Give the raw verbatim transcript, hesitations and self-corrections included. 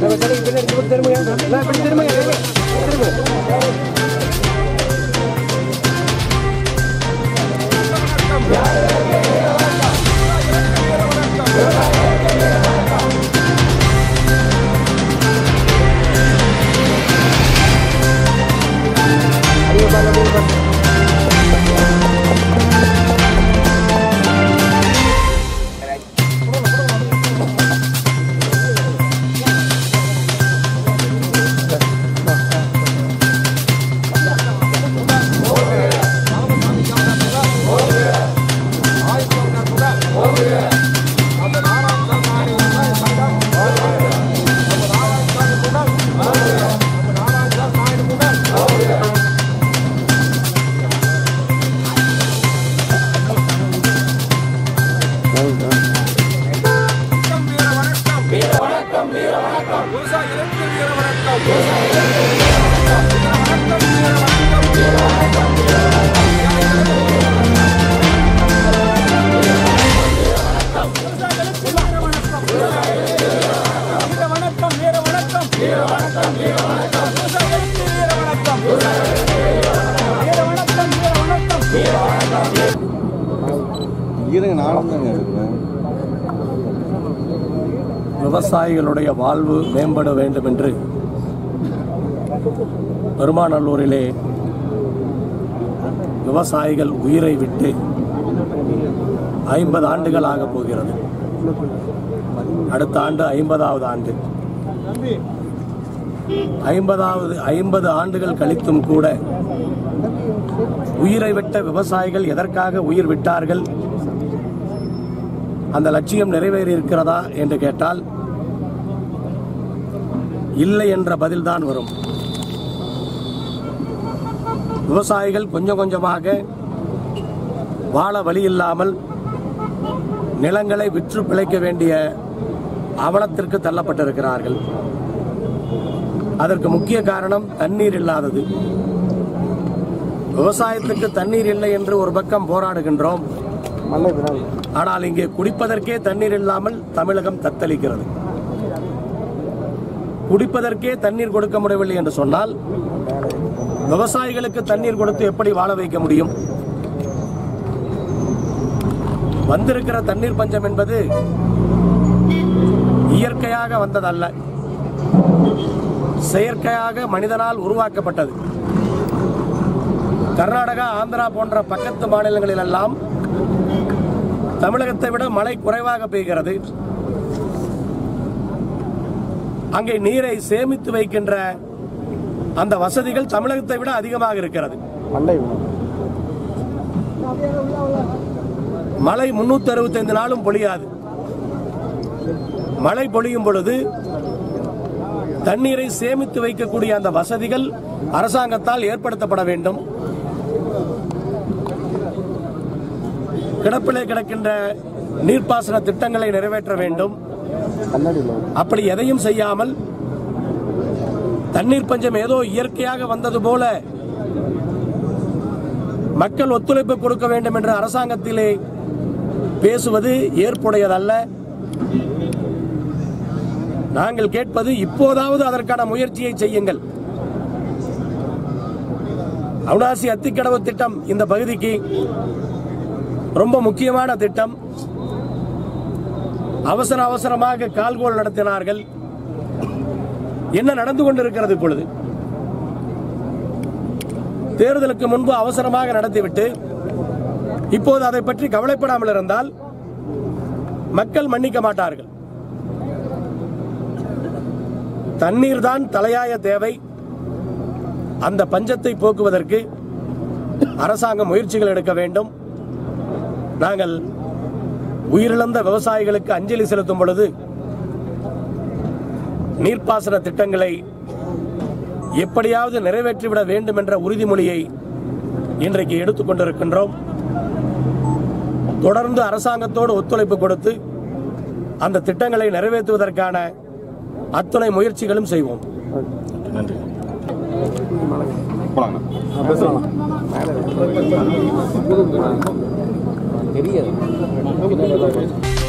விவசாயிகளுடைய வாழ்வு மேம்பட வேண்டும் என்று பெருமாநல்லூரிலே விவசாயிகள் உயிரை விட்டு ஐம்பது ஆண்டுகள் ஆக போகிறது. அடுத்த ஆண்டு ஐம்பதாவது ஆண்டு. ஐம்பதாவது ஐம்பது ஆண்டுகள் கழித்தும் கூட உயிரை விட்ட விவசாயிகள் எதற்காக உயிர் விட்டார்கள், அந்த லட்சியம் நிறைவேறி இருக்கிறதா என்று கேட்டால் இல்லை என்ற பதில்தான் வரும். விவசாயிகள் கொஞ்சம் கொஞ்சமாக வாழ வழி இல்லாமல் நிலங்களை விற்று பிழைக்க வேண்டிய அவலத்திற்கு தள்ளப்பட்டிருக்கிறார்கள். அதற்கு முக்கிய காரணம் தண்ணீர் இல்லாதது. விவசாயத்துக்கு தண்ணீர் இல்லை என்று ஒரு பக்கம் போராடுகின்றோம். ஆனால் இங்கே குடிப்பதற்கே தண்ணீர் இல்லாமல் தமிழகம் தத்தளிக்கிறது. குடிப்பதற்கே தண்ணீர் கொடுக்க முடியவில்லை என்று சொன்னால் விவசாயிகளுக்கு தண்ணீர் கொடுத்து எப்படி வாழ வைக்க முடியும்? வந்திருக்கிற தண்ணீர் பஞ்சம் என்பது இயற்கையாக வந்ததல்ல, செயற்கையாக மனிதனால் உருவாக்கப்பட்டது. கர்நாடகா, ஆந்திரா போன்ற பக்கத்து மாநிலங்களில் எல்லாம் தமிழகத்தை விட மழை குறைவாக பெய்கிறது. அங்கே நீரை சேமித்து வைக்கின்ற அந்த வசதிகள் தமிழகத்தை விட அதிகமாக இருக்கிறது. மழை முன்னூத்தி அறுபத்தி ஐந்து நாளும் பொழியாது. மழை பொழியும் பொழுது தண்ணீரை சேமித்து வைக்கக்கூடிய அந்த வசதிகள் அரசாங்கத்தால் ஏற்படுத்தப்பட வேண்டும். கிடப்பிலே கிடக்கின்ற நீர்ப்பாசன திட்டங்களை நிறைவேற்ற வேண்டும். அப்படி எதையும் செய்யாமல் தண்ணீர் பஞ்சம் ஏதோ இயற்கையாக வந்தது போல மக்கள் ஒத்துழைப்பு கொடுக்க வேண்டும் என்று அரசாங்கத்திலே பேசுவது ஏற்புடையதல்ல. நாங்கள் கேட்பது, இப்போதாவது அதற்கான முயற்சியை செய்யுங்கள். அவிநாசி அத்திக்கடவு திட்டம் இந்த பகுதிக்கு ரொம்ப முக்கியமான திட்டம். அவசர அவசரமாக கால்கோள் நடத்தினார்கள். என்ன நடந்து கொண்டிருக்கிறது இப்பொழுது? தேர்தலுக்கு முன்பு அவசரமாக நடத்திவிட்டு இப்போது அதை பற்றி கவலைப்படாமல் இருந்தால் மக்கள் மன்னிக்க மாட்டார்கள். தண்ணீர் தான் தலையாய தேவை. அந்த பஞ்சத்தை போக்குவதற்கு அரசாங்கம் முயற்சிகள் எடுக்க வேண்டும். நாங்கள் உயிரிழந்த விவசாயிகளுக்கு அஞ்சலி செலுத்தும் பொழுது நீர்ப்பாசன திட்டங்களை எப்படியாவது நிறைவேற்றிவிட வேண்டும் என்ற உறுதிமொழியை இன்றைக்கு எடுத்துக் கொண்டிருக்கின்றோம். தொடர்ந்து அரசாங்கத்தோடு ஒத்துழைப்பு கொடுத்து அந்த திட்டங்களை நிறைவேற்றுவதற்கான அத்துணை முயற்சிகளும் செய்வோம். நன்றி. தெரியாது.